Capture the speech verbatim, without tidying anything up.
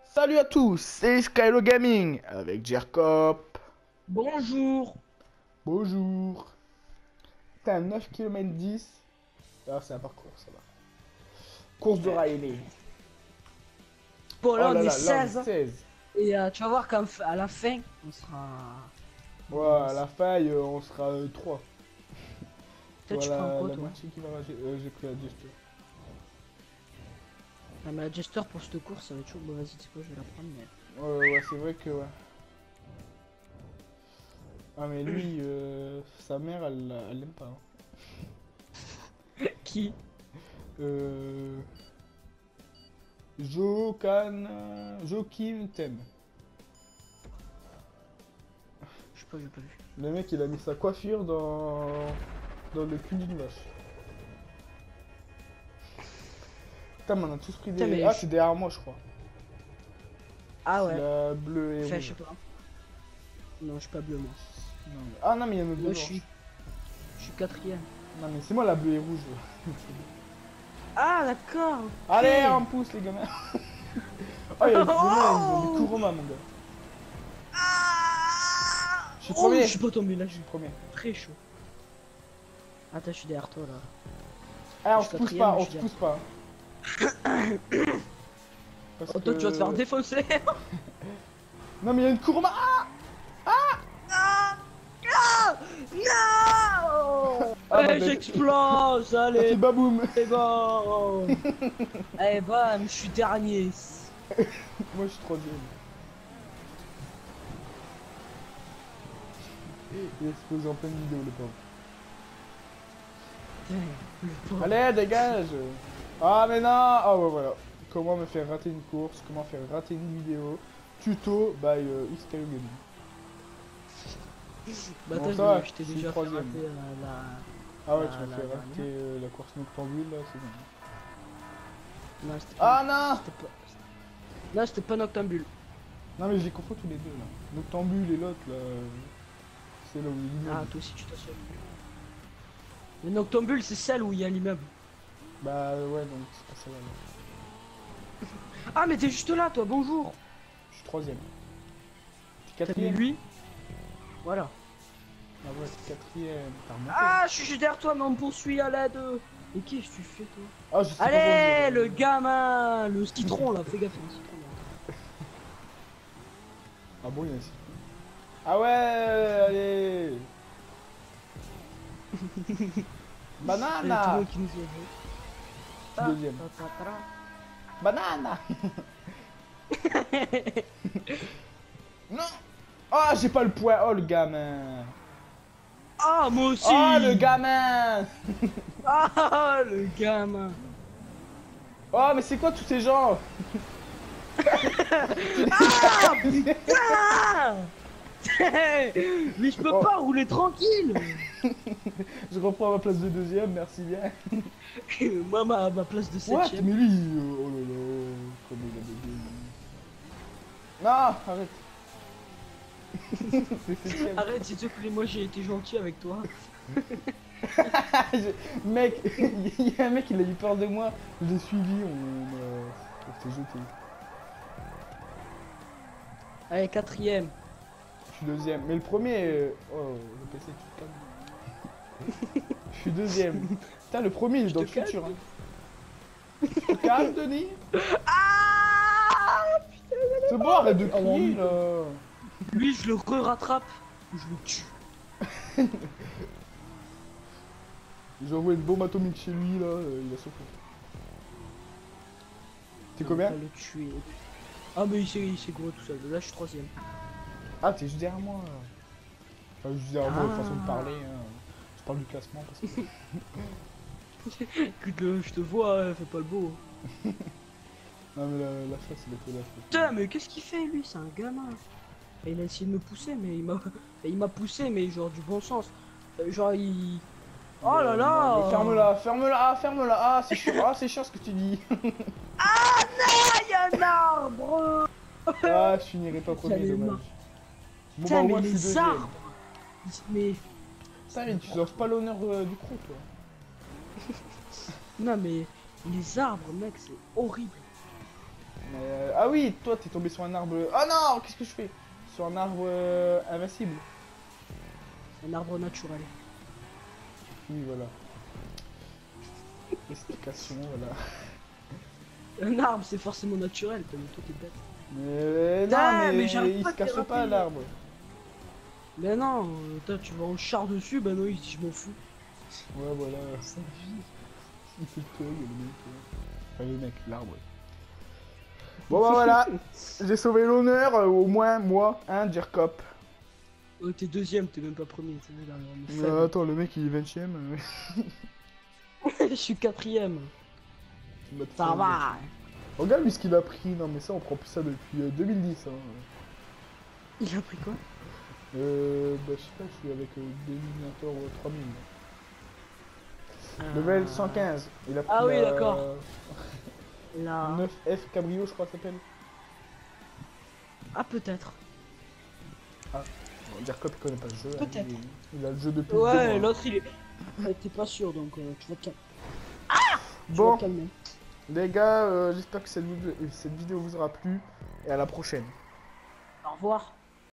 Salut à tous, c'est Skylo Gaming avec Jerkop. Bonjour. Bonjour. Putain, neuf kilomètres dix. Ah, c'est un parcours, ça va. Course de Riley. Bon, là, Oh on là est là, là, on est seize. seize. Et euh, tu vas voir qu'à la fin, on sera... Ouais, à la faille, euh, on sera euh, trois. Toi, tu prends Voilà, quoi, la toi? moitié qui va rager. Euh, j'ai pris la gesture. Ah, mais la Jester pour cette course, ça va être chaud. Bon, vas-y, tu sais quoi, je vais la prendre, mais... Ouais, ouais, c'est vrai que ouais. Ah, mais lui, euh, sa mère, elle elle l'aime pas. Hein. Qui? Euh. Jokan. Jokim t'aime. Je sais pas, j'ai pas vu. Le mec, il a mis sa coiffure dans, dans le cul d'une vache. Putain, mais on a tous pris des... Putain, mais Ah, je- c'est derrière moi, je crois. Ah C'est ouais. la bleue et Enfin, je rouge. sais pas. Non, je suis pas bleu, moi. Non, mais- Ah non, mais il y en a deux Moi, je blanches. suis... Je suis quatrième. Non, mais c'est moi la bleue et rouge. Ah, d'accord. ok. Allez, on pousse, les gamins. Oh, il y a des gamins, ils ont des couronnes, mon gars. Ah Je suis Oh, premier. je suis pas tombé, là, je Je suis suis premier. très chaud. Attends, je suis derrière toi, là. Ah, on Je se suis pousse quatrième, pas, mais on je se suis pousse pas. Parce Oh, toi, tu vas te faire que- défoncer. Non, mais il y a une courbe. Ah, Ah ah non Ah, Eh, bah, bah, j'explose, ça fait allez, baboum. c'est bon. Eh bam, je suis dernier. Moi, je suis troisième. Il explose en pleine vidéo, le pauvre. Putain, le pauvre. Allez, dégage. Ah, mais non. Ah, ouais, voilà. Comment me faire rater une course, comment faire rater une vidéo. Tuto by euh, Xkayo Gaming. Bah Bon, attends, ça va, je t'ai je suis déjà fait troisième. rater euh, la... Ah ouais, La- tu m'as la fait dernière. rater euh, la course noctambule, là, c'est bon. Non, c'était Ah pas... non. C'était pas... Non, c'était pas Noctambule. Non, mais je les confonds tous les deux, là. Noctambule et l'autre, là... euh, C'est là où il y a Ah, l'immeuble. toi aussi, tu t'assures. Le Noctambule, c'est celle où il y a l'immeuble. Bah ouais, donc c'est pas ça, là. Ah, mais t'es juste là, toi, bonjour. Je suis troisième. T'es T'as mis quatrième. lui. Voilà. Ah ouais, t'es quatrième. T'as remonté. Ah, je suis juste derrière toi, mais on me poursuit à l'aide. Et qu'est-ce que tu fais, toi? Ah, je sais pas Allez, conduire. le gamin, le citron là, fais gaffe, il y a un citron là. Ah bon, il y a un citron. Ah ouais, allez. Il y a tout le Banana. monde qui nous a vu. Je suis deuxième. Banana. Non. Ah, j'ai pas le point. Oh, le gamin. Ah, moi aussi. Oh, le gamin. Ah, le gamin. Oh, mais c'est quoi tous ces gens? Ah, putain. Mais je peux Oh. pas rouler tranquille. Je reprends ma place de deuxième, merci bien. Moi, ma, ma place de What? septième. Mais lui, euh, oh là là, comme il a bégayé. Non, arrête. C'est septième. Arrête, s'il te plaît, moi j'ai été gentil avec toi. Je- Mec, il y a un mec, il a eu peur de moi. Je l'ai suivi, on, euh, on s'est jeté. Allez, quatrième. Je suis deuxième. Mais le premier, euh, oh, le P C, tu te calmes. Je suis deuxième. Putain, le premier, il est Je dans te le futur. Hein. Tu te calmes, Denis. Ah, C'est bon, arrête de Oh, crier, oui. là. lui, je le re-rattrape. Je le tue. J'ai envoyé une bombe atomique chez lui, là, euh, il a sauté. T'es combien? On va le tuer. Ah, mais il s'est il s'est gros tout seul. Là, je suis troisième. Ah, t'es juste derrière moi. là. Enfin, juste derrière moi, Ah. façon de parler. Hein. Je parle du classement parce que... Écoute, le, je te vois, hein, fais pas le beau. Non, mais la, la chasse, il a fait la chasse. Putain, mais qu'est-ce qu'il fait, lui? C'est un gamin. Et il a essayé de me pousser, mais il m'a il m'a poussé, mais genre du bon sens. Euh, Genre, il... Oh là là. Non, mais ferme-la, ferme-la, ah, ferme-la. Ah, c'est chiant, ah, c'est chiant ce que tu dis. Ah non, il y a un arbre. Ah, je finirai pas premier, J'allais dommage. mort. Bon, Putain, bah, au mais moins, je suis les deuxième. arbres. Mais... Putain, mais tu lances pas l'honneur euh, du crew, toi. Non, mais... Les arbres, mec, c'est horrible. Euh, ah oui, toi t'es tombé sur un arbre. Ah non, qu'est-ce que je fais? Sur un arbre euh, invincible. Un arbre naturel. Oui, voilà. Explication, voilà. Un arbre, c'est forcément naturel, toi, mais toi t'es bête. Mais non, Ah, mais, mais j'arrive il pas se à casse pas déraper. l'arbre. Mais non, euh, toi tu vas en char dessus, bah non, il dit je m'en fous. Ouais, voilà. Ça vit. Il fait le tour, le mec. Enfin, le mec, l'arbre. Bon, bah voilà. J'ai sauvé l'honneur, euh, au moins, moi, hein, Jerkop. Oh, t'es deuxième, t'es même pas premier. t'es là, on est Euh, faible. attends, le mec il est vingtième. Je suis quatrième. Euh... Ça va. Regarde lui ce qu'il a pris. Non, mais ça, on prend plus ça depuis euh, deux mille dix. Hein. Il a pris quoi? Euh, bah, je sais pas, je suis avec euh, Dominator euh, trois mille. Euh, Level cent quinze. Il a pris Ah oui, la... d'accord. Là. neuf F Cabrio, je crois, ça s'appelle. Ah, peut-être. Ah, bon, Jerkop il connaît pas le jeu. hein. Peut-être. Il, il a le jeu depuis deux Ouais, mois. l'autre il est. Ouais, t'es pas sûr donc euh, tu vas te calmer. Tu vas Bon, te calmer. les gars, euh, j'espère que cette, vidéo- cette vidéo vous aura plu. Et à la prochaine. Au revoir.